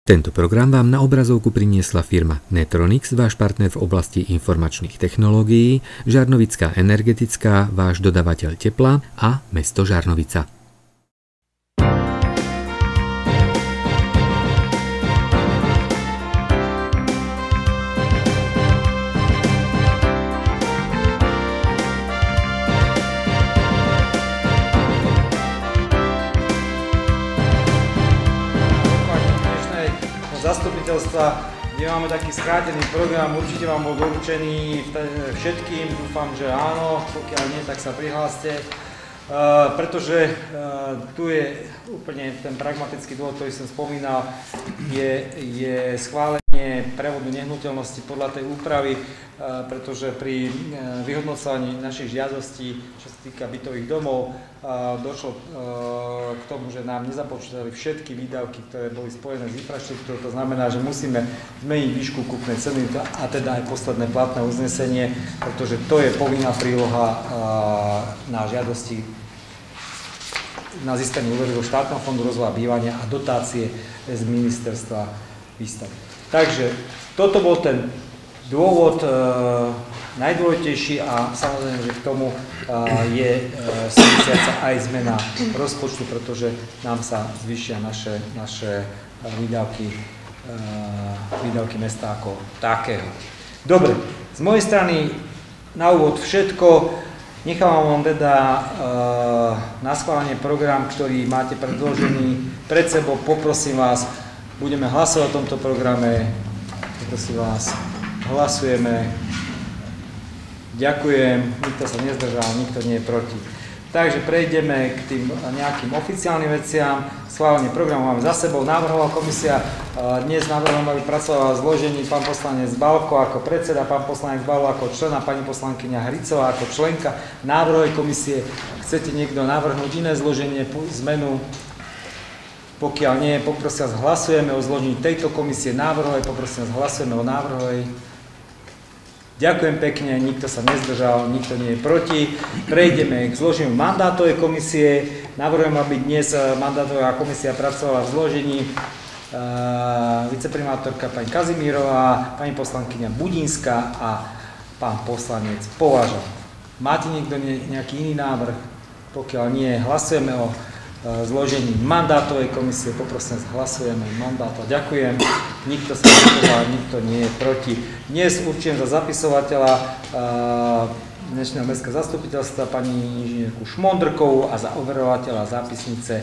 Tento program vám na obrazovku priniesla firma Netronix, váš partner v oblasti informačných technológií, Žarnovická energetická, váš dodavateľ tepla a mesto Žarnovica. Zastupiteľstva, kde máme taký skrátený program, určite vám bol doručený všetkým, dúfam, že áno, pokiaľ nie, tak sa prihláste, pretože tu je úplne ten pragmatický dôvod, ktorý som spomínal, je schválenie prevodu nehnuteľnosti podľa tej úpravy, pretože pri vyhodnocovaní našich žiadostí, čo sa týka bytových domov, došlo k tomu, že nám nezapočítali všetky výdavky, ktoré boli spojené s infraštruktúrou. To znamená, že musíme zmeniť výšku kúpnej ceny a teda aj posledné platné uznesenie, pretože to je povinná príloha na žiadosti na získanie úveru zo štátneho fondu rozvoja bývania a dotácie z ministerstva výstavby. Takže toto bol ten dôvod najdôležitejší a samozrejme, že k tomu je súvisiaca aj zmena rozpočtu, pretože nám sa zvýšia naše výdavky mesta ako takého. Dobre, z mojej strany na úvod všetko. Nechávam vám teda na schválenie program, ktorý máte predložený pred sebou. Poprosím vás, budeme hlasovať o tomto programe. Poprosím vás, hlasujeme. Ďakujem, nikto sa nezdržal, nikto nie je proti. Takže prejdeme k tým nejakým oficiálnym veciam. Schválenie programu máme za sebou. Návrhová komisia dnes navrhujem, aby pracovala v zložení pán poslanec Balko ako predseda, pán poslanec Balo ako člen a pani poslankyňa Hricová ako členka návrhovej komisie. Chcete niekto navrhnúť iné zloženie, zmenu? Pokiaľ nie, poprosím vás, hlasujeme o zložení tejto komisie návrhovej, poprosím vás, hlasujeme o návrhovej. Ďakujem pekne, nikto sa nezdržal, nikto nie je proti. Prejdeme k zloženiu mandátovej komisie. Navrhujem, aby dnes mandátová komisia pracovala v zložení viceprimátorka pani Kazimírová, pani poslankyňa Budinská a pán poslanec Považa. Máte niekto nejaký iný návrh? Pokiaľ nie, hlasujeme o zložení mandátovej komisie. Poprosím, hlasujeme mandáta. Ďakujem. Nikto sa nezdržal, nikto nie je proti. Dnes určujem za zapisovateľa dnešného mestského zastupiteľstva pani inžinierku Šmondrkovú a za overovateľa zápisnice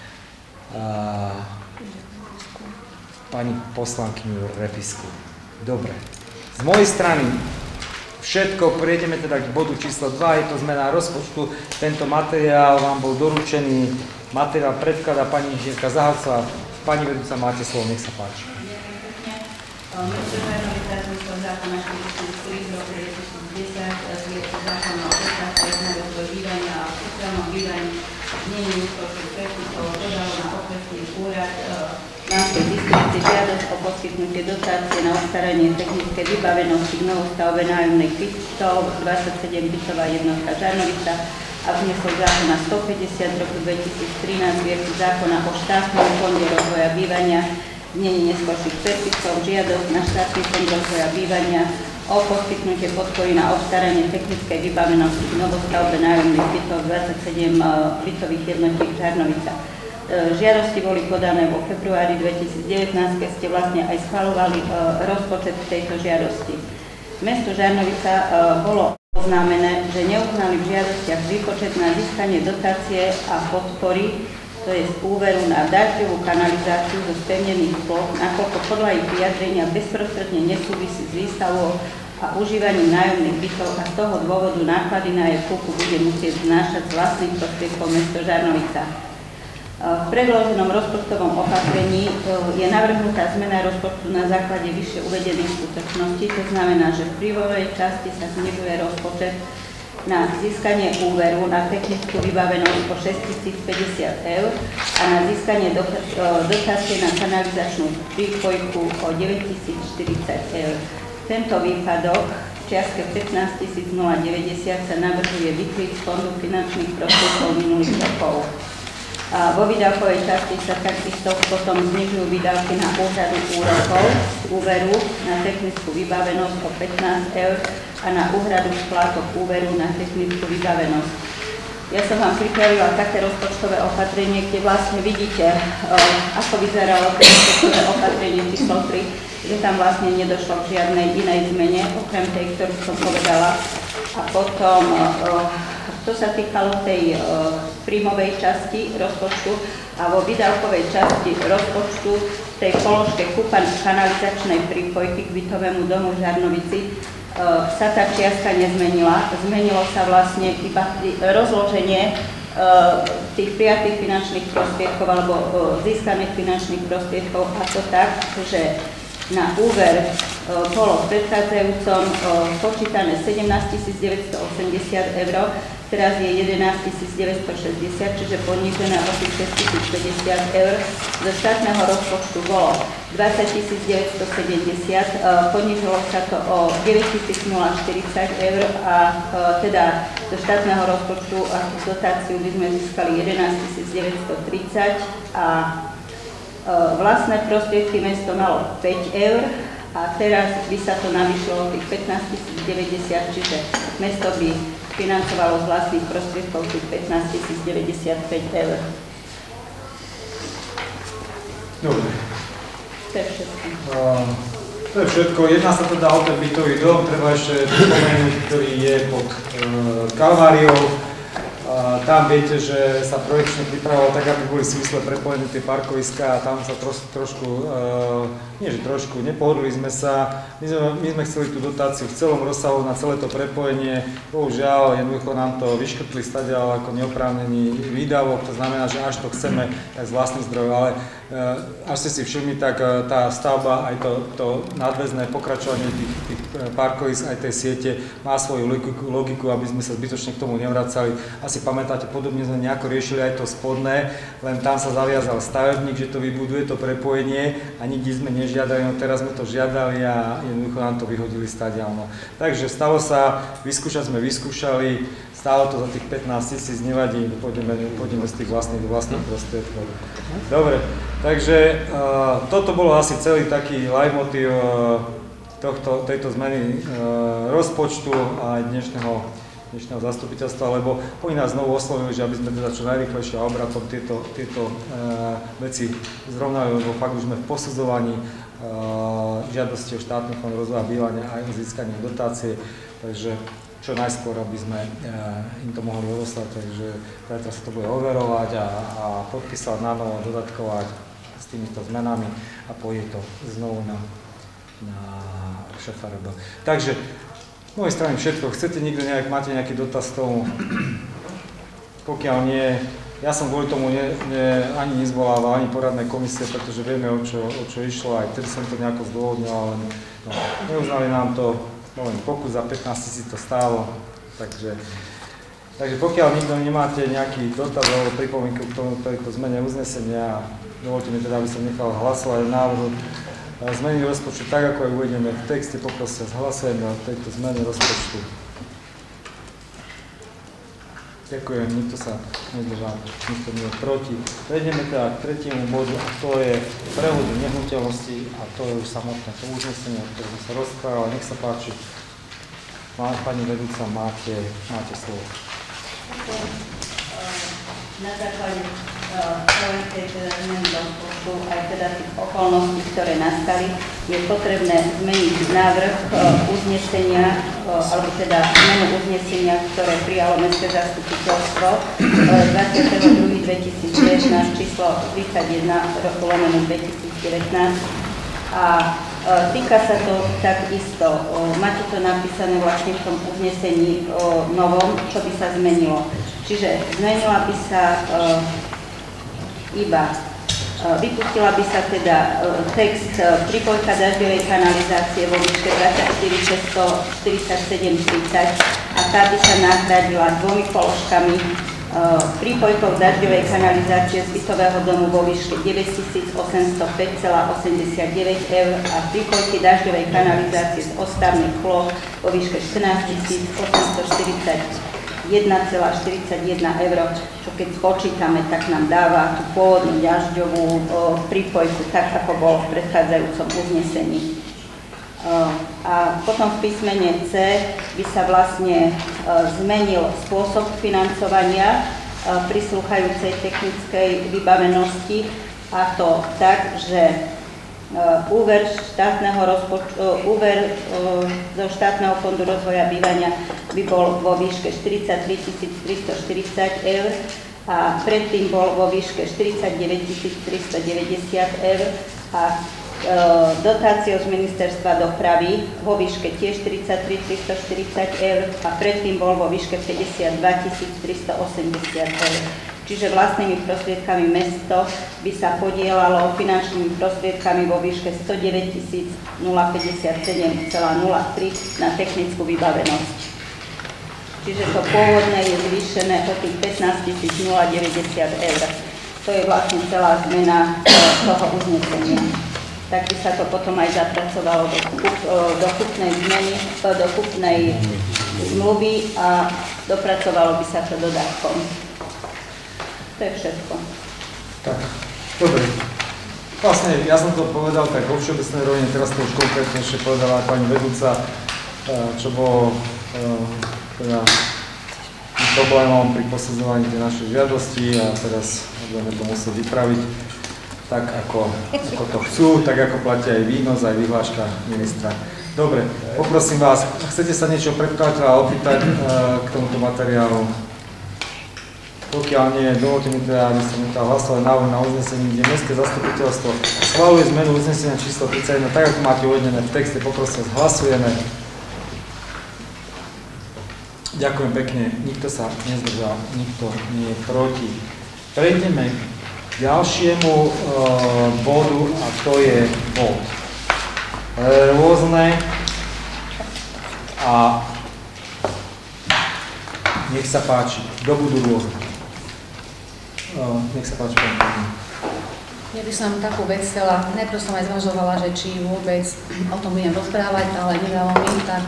pani poslankyňu Repisku. Dobre. Z mojej strany všetko, prejdeme teda k bodu číslo 2, je to zmena rozpočtu. Tento materiál vám bol doručený, materiál predkladá pani inžinierka Zahalcová. Pani vedúca, máte slovo, nech sa páči. Mesto Žarnovica zmyslom zákona 44 z roku 2010 je to zákon o dotáciách na rozvoj bývania a sociálnom bývaní znení ústavných predpisov dodalo na okresný úrad Banskej distrikcie žiadosť o poskytnutie dotácie na obstaranie technické vybavenosti k novostavbe nájomných bytov 27 bytová jednotka Žarnovica a v zmysle zákona 150 roku 2013 vieku zákona o štátnom fonde rozvoja bývania znení neskorších predpisov, žiadosť na štátny fond rozvoja bývania o poskytnutie podpory na obstaranie technickej vybavenosti k novostavbe nájomných bytov 27 bytových jednotiek Žarnovica. Žiadosti boli podané vo februári 2019, keď ste vlastne aj schvaľovali rozpočet v tejto žiadosti. Mesto Žarnovica bolo oznámené, že neuznali v žiadostiach výpočet na získanie dotácie a podpory, to je z úveru na dažďovú kanalizáciu zo spevnených ploch, nakoľko podľa ich vyjadrenia bezprostredne nesúvisí s výstavou a užívaním nájomných bytov a z toho dôvodu náklady na jej kúpu bude musieť znášať z vlastných prostriedkov mesto Žarnovica. V predloženom rozpočtovom opatrení je navrhnutá zmena rozpočtu na základe vyššie uvedených skutočností, to znamená, že v príjmovej časti sa znižuje rozpočet na získanie úveru na technickú vybavenosť po 6 050 eur a na získanie dotácie na kanalizačnú prípojku o 9 040 eur. Tento výpadok v čiastke 15 090 sa navrhuje vykryť z fondu finančných prostriedkov minulých rokov. A vo výdavkovej časti sa takisto potom znižujú výdavky na úhradu úrokov z úveru na technickú vybavenosť o 15 € a na úhradu splátok úveru na technickú vybavenosť. Ja som vám pripravila také rozpočtové opatrenie, kde vlastne vidíte, ako vyzeralo to rozpočtové opatrenie číslo 3, že tam vlastne nedošlo k žiadnej inej zmene, okrem tej, ktorú som povedala. A potom, to sa týkalo tej príjmovej časti rozpočtu a vo výdavkovej časti rozpočtu tej položke kúpa kanalizačnej prípojky k bytovému domu v Žarnovici sa tá čiastka nezmenila. Zmenilo sa vlastne iba rozloženie tých prijatých finančných prostriedkov alebo získaných finančných prostriedkov, a to tak, že na úver bolo v predchádzajúcom počítané 17 980 €, teraz je 11 960, čiže ponížené o 6 050 €. Zo štátneho rozpočtu bolo 20 970, ponížilo sa to o 9 040 € a teda zo štátneho rozpočtu a dotáciu by sme získali 11 930 a vlastné prostriedky mesto malo 5 € a teraz by sa to navýšilo o tých 15 090, čiže mesto by financovalo z vlastných prostriedkov tých 15 095 €. Dobre. To je všetko. To je všetko. Jedná sa teda o ten bytový dom, treba ešte pripomenúť, ktorý je pod Kalváriou. Tam viete, že sa projekčne pripravovalo tak, aby boli v smysle prepojené tie parkoviská a tam sa trošku, nie že trošku, nepohodli sme sa. My sme chceli tú dotáciu v celom rozsahu na celé to prepojenie. Bohužiaľ, jednoducho nám to vyškrtli stadiaľ ako neoprávnený výdavok, to znamená, že až to chceme tak z vlastných zdrojov, ale až ste si všimli, tak tá stavba, aj to nadväzné pokračovanie tých parkovisk, aj tej siete má svoju logiku, aby sme sa zbytočne k tomu nevracali. Asi pamätáte, podobne sme nejako riešili aj to spodné, len tam sa zaviazal stavebník, že to vybuduje to prepojenie a nikdy sme nežiadali, no teraz sme to žiadali a jednoducho nám to vyhodili stadiaľ. No. Takže stalo sa, vyskúšať sme vyskúšali, stálo to za tých 15 000, nevadí, pôjdeme z tých vlastných prostriedkov. Dobre, takže toto bolo asi celý taký leitmotiv tejto zmeny rozpočtu a dnešného zastupiteľstva, lebo oni nás znovu oslovili, že aby sme teda čo najrýchlejšie a obratom tieto veci zrovnali, lebo fakt už sme v posudzovaní žiadosti o štátny fond rozvoja bývania aj o získanie dotácie, takže čo najskôr, aby sme im to mohli odoslať, takže zajtra sa to bude overovať a podpísať na novo, dodatkovať s týmito zmenami a pôjde to znovu na šéfa RB. Takže z mojej strany všetko. Chcete niekto máte nejaký dotaz k tomu? Pokiaľ nie, ja som kvôli tomu ani nezvolával, ani poradné komisie, pretože vieme, o čo išlo, aj tedy som to nejako zdôvodnil, ale no, neuznali nám to, pokus za 15 000 to stálo, takže pokiaľ nikto nemáte nejaký dotaz alebo pripomienku k tejto zmene uznesenia, dovolte mi teda, aby som nechal hlasovať o návrhu zmeny rozpočtu tak, ako je uvedené v texte. Poprosia, hlasujeme o tejto zmene rozpočtu. Ďakujem, nikto sa nezdržal, nikto nie je proti. Prejdeme teda k tretiemu bodu, a to je prehod nehnuteľnosti a to je už samotné to uznesenie, o ktorom sme sa rozprávali. Nech sa páči, pani vedúca, máte slovo. Na základe tej zmeny rozpočtu aj teda tých okolností, ktoré nastali, je potrebné zmeniť návrh uznesenia, alebo teda zmenu uznesenia, ktoré prijalo Mestské zastupiteľstvo 22.2019 číslo 31/2019 a týka sa to takisto, máte to napísané vlastne v tom uznesení novom, čo by sa zmenilo. Čiže zmenila by sa vypustila by sa teda text prípojka dažďovej kanalizácie vo výške 24 647 30 a tá by sa nahradila dvomi položkami prípojkov dažďovej kanalizácie z bytového domu vo výške 9 805,89 € a prípojky dažďovej kanalizácie z odstavných plôch vo výške 14 849,90 1,41 eur, čo keď spočítame, tak nám dáva tú pôvodnú dažďovú prípojku, tak ako bolo v predchádzajúcom uznesení. A potom v písmene C by sa vlastne zmenil spôsob financovania prislúchajúcej technickej vybavenosti, a to tak, že úver zo štátneho fondu rozvoja bývania by bol vo výške 43 340 eur a predtým bol vo výške 49 390 eur a dotáciou z ministerstva dopravy vo výške tiež 43 340 eur a predtým bol vo výške 52 380 eur. Čiže vlastnými prostriedkami mesto by sa podielalo finančnými prostriedkami vo výške 109 057,03 na technickú vybavenosť. Čiže to pôvodné je zvýšené o tých 15 090 eur. To je vlastne celá zmena toho uznesenia. Tak by sa to potom aj zapracovalo do kupnej zmeny, do kupnej zmluvy a dopracovalo by sa to dodatkom. To je všetko. Tak, dobre. Vlastne ja som to povedal tak vo všeobecnej rovine, teraz to už konkrétnejšie povedala pani vedúca, čo bolo teda problémom pri posudzovaní tej našej žiadosti a teraz budeme to musieť vypraviť tak, ako to chcú, tak ako platia aj výnos, aj vyhláška ministra. Dobre, poprosím vás, chcete sa niečo predkladateľa opýtať k tomuto materiálu? Pokiaľ nie, dovolte mi teda, aby som nechal hlasovať návrh na uznesenie, kde mestské zastupiteľstvo schvaľuje zmenu uznesenia číslo 31, tak ako máte uvedené v texte, poprosím vás, hlasujeme. Ďakujem pekne, nikto sa nezdržal, nikto nie je proti. Prejdeme k ďalšiemu bodu a to je bod rôzne a nech sa páči, kto budú rôzne. Nech sa páči, pani. Ja by som takú vec chcela, najprv som aj zvažovala, že či vôbec o tom budem rozprávať, ale nedalo mi, tak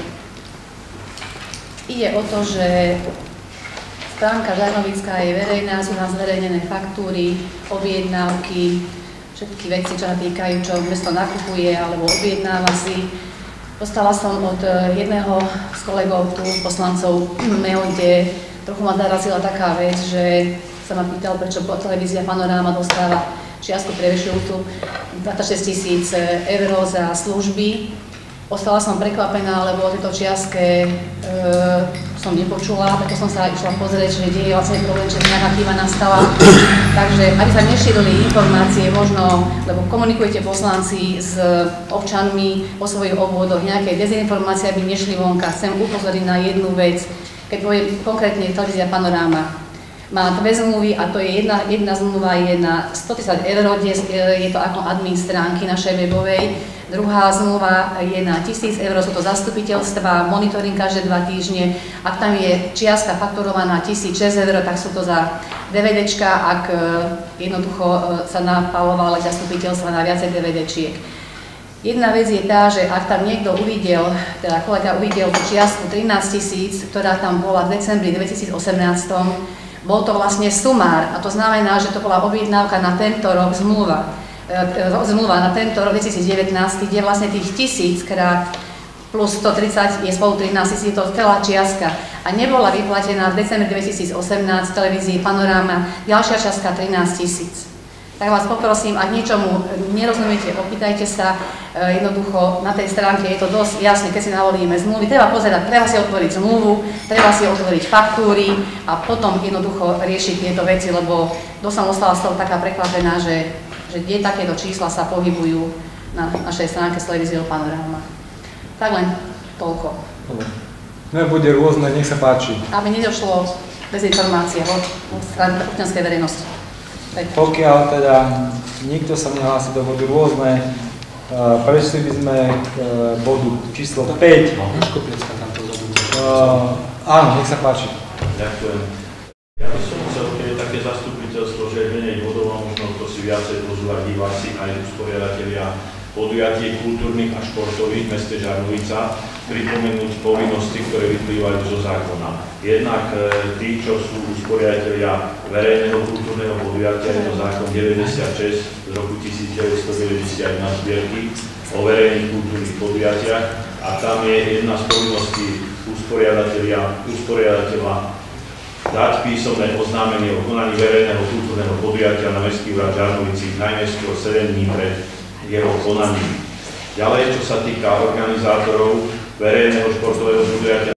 ide o to, že stránka Žarnovická je verejná, sú tam zverejnené faktúry, objednávky, všetky veci, čo sa týkajú, čo mesto nakupuje alebo objednáva si. Dostala som od jedného z kolegov tu, poslancov, mail, kde trochu ma zarazila taká vec, že sa ma pýtal, prečo televízia Panoráma dostáva čiastku prevyšujúcu 26 000 eur za služby. Ostala som prekvapená, lebo o tejto čiastke som nepočula, preto som sa išla pozrieť, že kde je vlastne problém, že nejaká chyba nastala. Takže, aby sa nešírili informácie, možno, lebo komunikujete poslanci s občanmi o svojich obvodoch, nejaké dezinformácie, aby nešli vonka. Chcem upozorniť na jednu vec, keď poviem konkrétne televízia Panoráma. Má dve zmluvy a to je jedna zmluva je na 130 eur, je to ako admin stránky našej webovej. Druhá zmluva je na 1000 eur, sú to zastupiteľstva, monitoring každé 2 týždne. Ak tam je čiastka fakturovaná 1006 eur, tak sú to za DVDčka, ak jednoducho sa napálovali zastupiteľstva na viacej DVDčiek. Jedna vec je tá, že ak tam niekto uvidel, teda kolega uvidel tú čiastku 13 000, ktorá tam bola v decembri 2018, bol to vlastne sumár a to znamená, že to bola objednávka na tento rok zmluva na tento rok 2019, kde vlastne tých 1000 krát plus 130 je spolu 13 000, je to celá čiastka a nebola vyplatená v decembri 2018 v televízii Panoráma ďalšia čiastka 13 000. Tak vás poprosím, ak niečomu nerozumiete, opýtajte sa, jednoducho na tej stránke je to dosť jasné, keď si navolíme zmluvy, treba pozerať, treba si otvoriť zmluvu, treba si otvoriť faktúry a potom jednoducho riešiť tieto veci, lebo som ostala z toho taká prekvapená, že kde takéto čísla sa pohybujú na našej stránke s televíziou Panoráma. Tak len toľko. Bude rôzne, nech sa páči. Aby nedošlo dezinformácie od strany občianskej verejnosti. Pokiaľ teda nikto sa nehlási do bodu rôzne, prešli by sme k bodu číslo 5. Áno, nech sa páči. Ďakujem. Ja by som chcel, keď je také zastupiteľstvo, že je menej bodov a možno to si viacej pozúvať diváci aj usporiadateľi usporiadatelia podujatí kultúrnych a športových v meste Žarnovica pripomenúť povinnosti, ktoré vyplývajú zo zákona. Jednak tí, čo sú usporiadatelia verejného kultúrneho podujatia, je to zákon 96 z roku 1991 zbierky o verejných kultúrnych podujatiach a tam je jedna z povinností usporiadateľa dať písomné oznámenie o konaní verejného kultúrneho podujatia na Mestský úrad Žarnovici najneskôr 7 dní pred jeho konaním. Ďalej, čo sa týka organizátorov verejného športového podujatia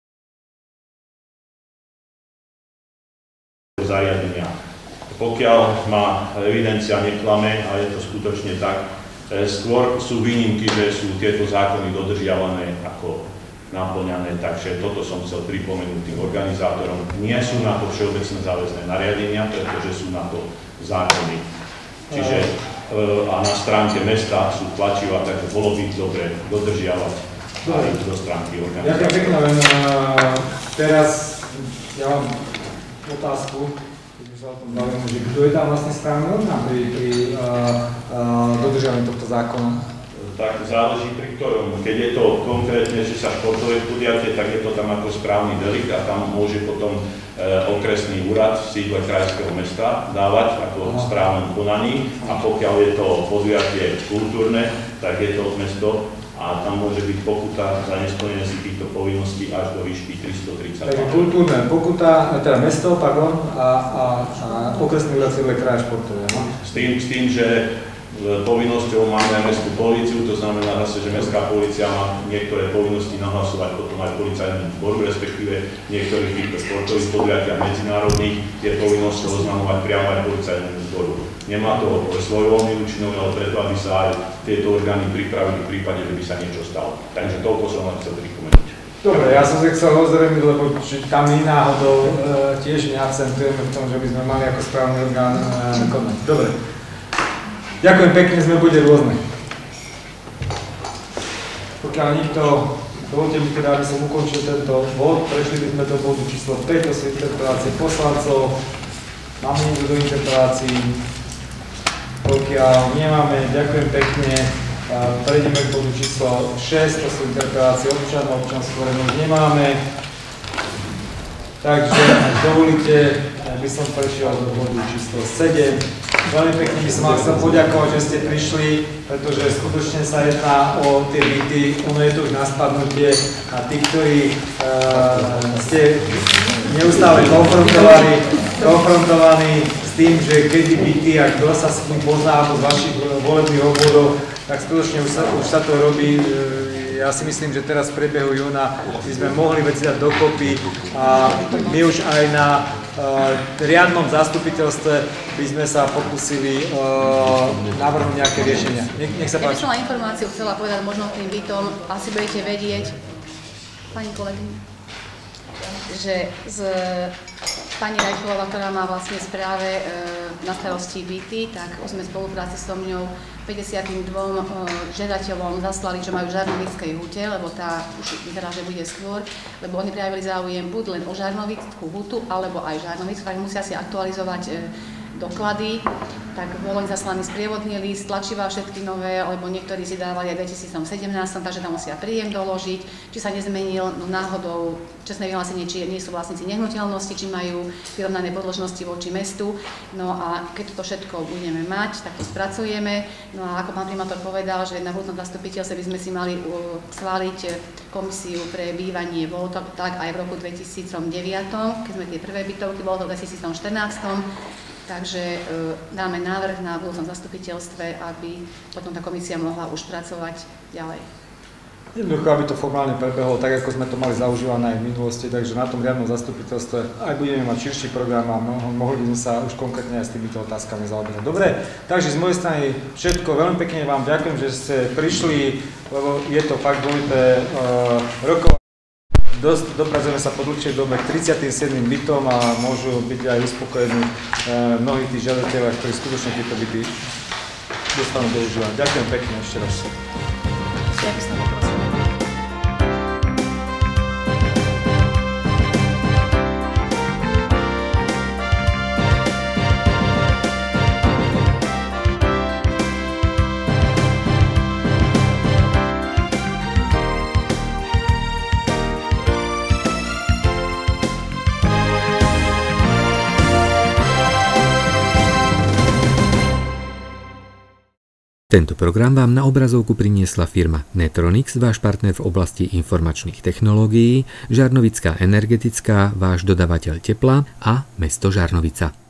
zariadenia. Pokiaľ má evidencia neklame, a je to skutočne tak, skôr sú výnimky, že sú tieto zákony dodržiavané ako naplňané, takže toto som chcel pripomenúť tým organizátorom. Nie sú na to všeobecné záväzné nariadenia, pretože sú na to zákony. Čiže a na stránke mesta sú tlačivá, takže bolo by dobre dodržiavať aj do stránky organizátorov. Ďakujem pekne, len teraz ja mám otázku, keď sa o tom bavíme, že kto je tam vlastne správny orgán pri dodržiavaní tohto zákona? Tak záleží pri ktorom. Keď je to konkrétne, že sa športové podujatie, tak je to tam ako správny delikt a tam môže potom okresný úrad v sídle krajského mesta dávať ako správnom konaní a pokiaľ je to podujatie kultúrne, tak je to mesto a tam môže byť pokuta za nesplnenie si týchto povinností až do výšky 330. Takže kultúrne pokuta, teda mesto, pardon, a okresný úrad sídle kraja športové. S tým, že povinnosťou máme aj mestskú políciu, to znamená zase, že mestská polícia má niektoré povinnosti nahlasovať potom aj policajnému zboru, respektíve niektorých týchto športových podujatiach medzinárodných je povinnosťou oznamovať priamo aj policajnému zboru. Nemá to svojvoľný účinok, ale preto, aby sa aj tieto orgány pripravili v prípade, že by sa niečo stalo. Takže toľko som vám chcel pripomenúť. Dobre, ja som sa chcel ozrejmiť, lebo tam my náhodou tiež neakcentujeme v tom, že by sme mali ako správny orgán konať. Dobre. Ďakujem pekne, sme bude rôzne. Pokiaľ nikto, dovolte mi teda, aby som ukončil tento bod, prešli by sme do bodu číslo 5, to sú interpelácie poslancov. Máme niekto do interpelácií? Pokiaľ nemáme, ďakujem pekne. Prejdeme k bodu číslo 6, to sú interpelácie občanov, občanskú verejnosť nemáme. Takže, ak dovolíte, by som prešiel do bodu číslo 7. Veľmi pekne by som vám chcel poďakovať, že ste prišli, pretože skutočne sa jedná o tie byty, ono je to už na spadnutie a tí, ktorí ste neustále konfrontovaní s tým, že kedy byty a kto sa s tým pozná z vašich volebných obvodov, tak skutočne už sa to robí. Ja si myslím, že teraz v priebehu júna by sme mohli veci dať dokopy a my už aj na riadnom zastupiteľstve by sme sa pokúsili navrhnúť nejaké riešenia. Nech sa páči. Ja by som len informáciu chcela povedať možno tým bytom, asi budete vedieť, pani kolegyňa, že pani Rajčová, ktorá má vlastne správe na starosti byty, tak už sme v spolupráci so mňou 52 žiadateľom zaslali, čo majú v Žarnovickej hute, lebo tá už vyzerá, že bude skôr, lebo oni prejavili záujem buď len o Žarnovickú hutu, alebo aj Žarnovickú, tak musia si aktualizovať doklady, tak bol len zaslaný sprievodný list, tlačivá všetky nové, lebo niektorí si dávali aj v 2017, takže tam musia príjem doložiť, či sa nezmenil náhodou čestné vyhlásenie, či nie sú vlastníci nehnuteľnosti, či majú vyrovnané podložnosti voči mestu. No a keď toto všetko budeme mať, tak to spracujeme. No a ako pán primátor povedal, že na budúcom zastupiteľstve by sme si mali schváliť komisiu pre bývanie, bolo to tak aj v roku 2009, keď sme tie prvé bytovky, bolo to v 2014. Takže dáme návrh na budúcom zastupiteľstve, aby potom tá komisia mohla už pracovať ďalej. Jednoducho, aby to formálne prebehlo tak, ako sme to mali zaužívané aj v minulosti, takže na tom riadnom zastupiteľstve aj budeme mať širší program a mohli by sme sa už konkrétne aj s týmito otázkami zaoberať. Dobre, takže z mojej strany všetko. Veľmi pekne vám ďakujem, že ste prišli, lebo je to fakt dôležité rokovať. Dopracujeme sa po dlhšej dobe k 37 bytom a môžu byť aj uspokojení mnohí tí žiadatelia, ktorí skutočne tieto byty dostanú do užívania. Ďakujem pekne ešte raz. Ja by som poprosila. Tento program vám na obrazovku priniesla firma Netronix, váš partner v oblasti informačných technológií, Žarnovická energetická, váš dodavateľ tepla a mesto Žarnovica.